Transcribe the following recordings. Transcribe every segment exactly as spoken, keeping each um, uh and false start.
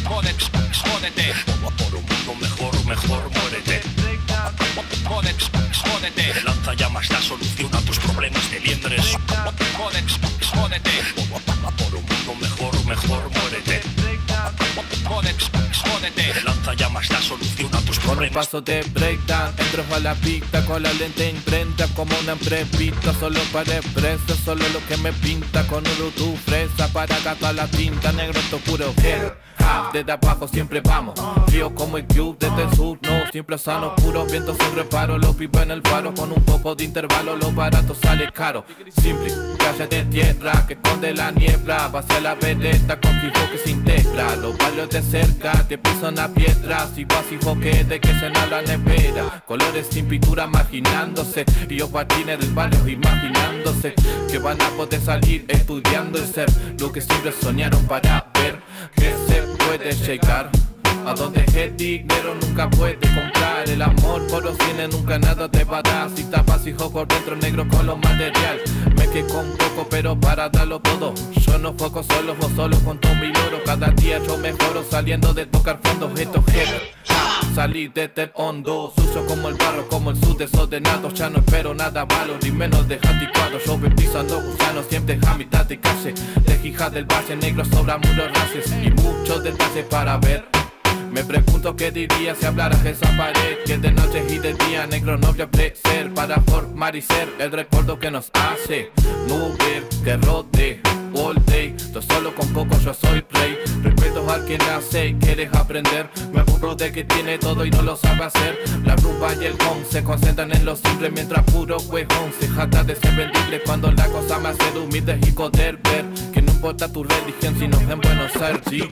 Jódete, jódete. Por un mundo mejor, mejor muérete. Jódete, jódete. Te lanza llamas, da solución a tus problemas de liendres. Jódete, jódete. Por un mundo mejor, mejor muérete. Jódete, jódete. Te lanza llamas, da solución a tus Con un problemas. paso de breakdown, entro a la pista con la lente imprenta como una emprepista. Solo para expreso, solo lo que me pinta. Con un Bluetooth fresa para gastar la tinta. Negro, esto puro hell. Ah, desde abajo siempre vamos. Frío como el cube desde el sur, no. Siempre sano, puro viento sin reparo. Lo pipa en el faro con un poco de intervalo. Lo barato sale caro. Simple, calle de tierra que esconde la niebla. Va hacia la vereda con fijo que se integra. Los barrios de cerca te pisan a piedras. Y vas y foquete que se la nevera. Colores sin pintura marginándose. Y yo patines del barrio imaginándose que van a poder salir estudiando y ser lo que siempre soñaron para ver que se puede llegar a donde el dinero nunca puede comprar. El amor por los cines nunca nada te va a dar. Si tapas hijos por dentro negro con lo material. Me quedé con poco pero para darlo todo. Yo no foco solo, vos solo con todo mi loro. Cada día yo mejoro saliendo de tocar fondos. Esto es salí desde el hondo, sucio como el barro, como el sud desordenado. Ya no espero nada malo, ni menos de anticuado. Yo voy pisando gusanos, siempre a mitad de calle. De Hijas del Valle, negro sobra muros races y muchos detalles para ver. Me pregunto qué diría si hablaras de esa pared. Que de noche y de día negro no voy a ofrecer para formar y ser el recuerdo que nos hace mover, que rode all day. Yo solo con poco yo soy rey. Respeto al que nace y quieres aprender. Me aburro de que tiene todo y no lo sabe hacer. La rumba y el con se concentran en lo simple. Mientras puro huejón se jata de ser vendible. Cuando la cosa me hace humilde y poder ver que no importa tu religión si nos ven Buenos Aires. G.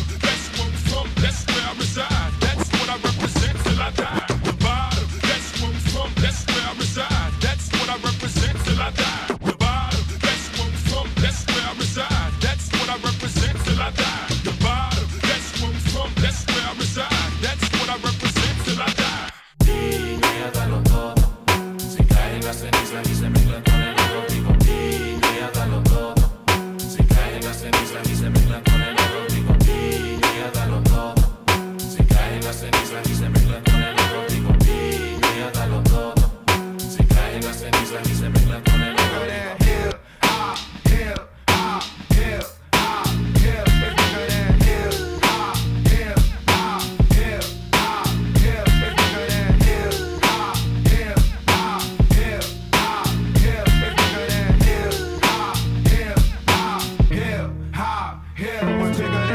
That's where I reside, that's what I represent till I die. The bottom, that's where I'm from, that's where I reside, that's what I represent till I die. The bottom, that's where I'm from, that's where I reside, that's what I represent till I die. The bottom, that's where I'm from, that's where I reside, that's what I represent till I die. Piña, dalo todo, si caen las cenizas y se mezclan con el oro. Digo piña, dalo todo, si caen las cenizas y se mezclan con el oro. Digo piña, dalo todo. Las cenizas y se mezclan con el oro. Digo piña, dalo todo. Si caen las cenizas y se mezclan con el oro. Hip hop, hip hop, hip hop, hip. It's bigger than hip hop, hip hop, hip hop, hip. It's bigger than hip hop, hip hop, hip hop, hip. It's bigger than hip hop, hip hop, hip hop, hip. What's bigger than